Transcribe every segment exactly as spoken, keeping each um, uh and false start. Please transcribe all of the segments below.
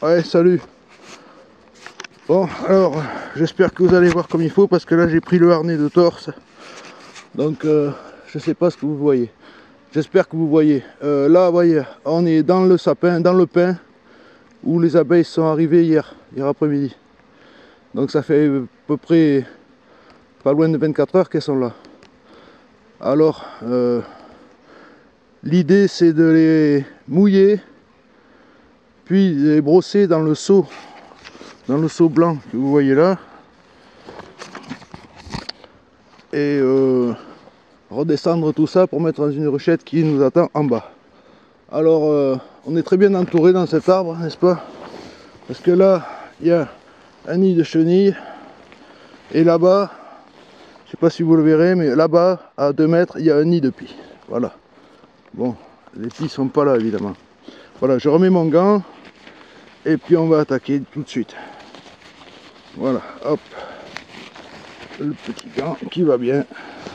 Ouais, salut. Bon, alors, j'espère que vous allez voir comme il faut, parce que là, j'ai pris le harnais de torse. Donc, euh, je sais pas ce que vous voyez. J'espère que vous voyez. Euh, là, vous voyez, on est dans le sapin, dans le pin, où les abeilles sont arrivées hier, hier après-midi. Donc, ça fait à peu près pas loin de vingt-quatre heures qu'elles sont là. Alors, euh, l'idée, c'est de les mouiller, puis de les brosser dans le seau, dans le seau blanc que vous voyez là. Et euh, redescendre tout ça pour mettre dans une ruchette qui nous attend en bas. Alors euh, on est très bien entouré dans cet arbre, n'est-ce pas? Parce que là il y a un nid de chenilles, et là-bas, je sais pas si vous le verrez, mais là-bas à deux mètres il y a un nid de pie. Voilà. Bon, les pies sont pas là évidemment. Voilà, je remets mon gant et puis on va attaquer tout de suite. Voilà, hop, le petit gant qui va bien.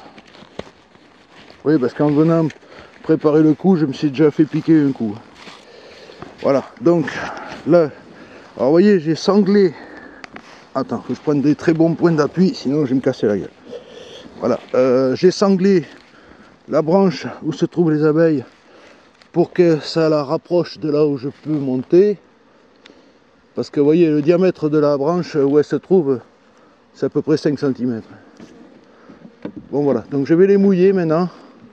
Oui, parce qu'en venant préparer le coup, je me suis déjà fait piquer un coup. Voilà, donc là, alors vous voyez, j'ai sanglé. Attends, faut que je prenne des très bons points d'appui, sinon je vais me casser la gueule. Voilà, euh, j'ai sanglé la branche où se trouvent les abeilles pour que ça la rapproche de là où je peux monter. Parce que vous voyez, le diamètre de la branche où elle se trouve, c'est à peu près cinq centimètres. Bon voilà, donc je vais les mouiller maintenant.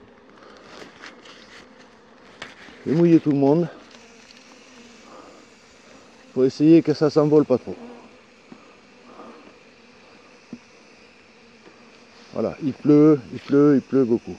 Je vais mouiller tout le monde pour essayer que ça s'envole pas trop. Voilà, il pleut, il pleut, il pleut beaucoup.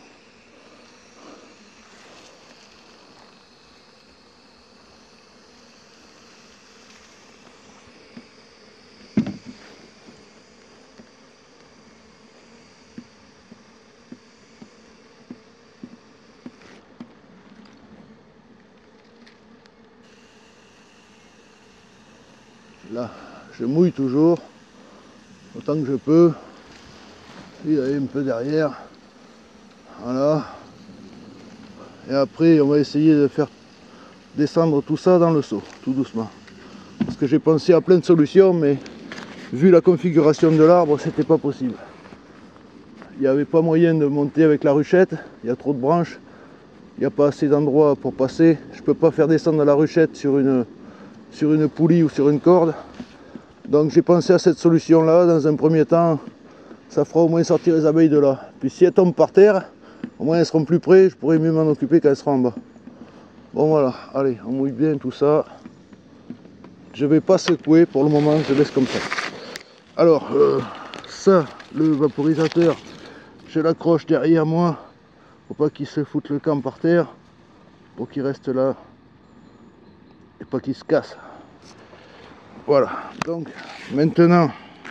Là, je mouille toujours, autant que je peux. Il est un peu derrière. Voilà. Et après, on va essayer de faire descendre tout ça dans le seau, tout doucement. Parce que j'ai pensé à plein de solutions, mais vu la configuration de l'arbre, c'était pas possible. Il n'y avait pas moyen de monter avec la ruchette, il y a trop de branches, il n'y a pas assez d'endroits pour passer. Je peux pas faire descendre la ruchette sur une, sur une poulie ou sur une corde. Donc j'ai pensé à cette solution-là. Dans un premier temps, ça fera au moins sortir les abeilles de là. Puis si elles tombent par terre, au moins elles seront plus près, je pourrai mieux m'en occuper quand elles seront en bas. Bon voilà, allez, on mouille bien tout ça. Je vais pas secouer pour le moment, je laisse comme ça. Alors, euh, ça, le vaporisateur, je l'accroche derrière moi, pour pas qu'il se foute le camp par terre, pour qu'il reste là, et pas qu'il se casse. Voilà, donc maintenant,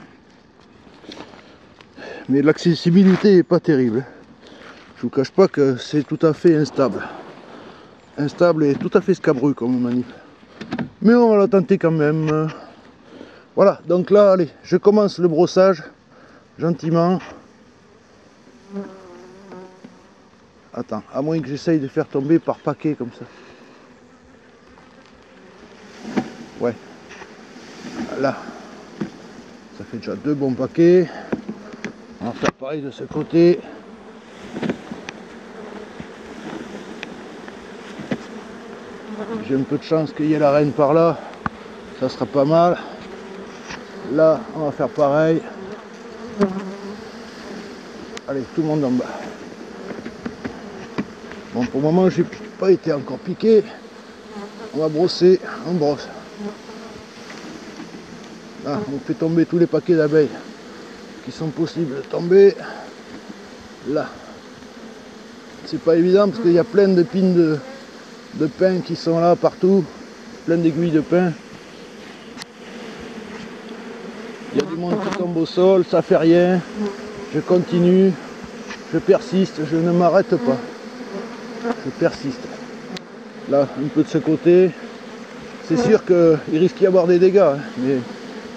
mais l'accessibilité est pas terrible. Je vous cache pas que c'est tout à fait instable. Instable et tout à fait scabreux comme manip. Mais on va la tenter quand même. Voilà, donc là, allez, je commence le brossage, gentiment. Attends, à moins que j'essaye de faire tomber par paquet comme ça. Ouais. Là. Ça fait déjà deux bons paquets. On va faire pareil de ce côté. J'ai un peu de chance qu'il y ait la reine par là. Ça sera pas mal. Là, on va faire pareil. Allez, tout le monde en bas. Bon, pour le moment, j'ai pas été encore piqué. On va brosser, on brosse. Là, on fait tomber tous les paquets d'abeilles qui sont possibles de tomber. Là. C'est pas évident parce qu'il y a plein de pins de, de pin qui sont là partout. Plein d'aiguilles de pin. Il y a du monde qui tombe au sol, ça fait rien. Je continue, je persiste, je ne m'arrête pas. Je persiste. Là, un peu de ce côté. C'est sûr qu'il risque d'y avoir des dégâts, hein, mais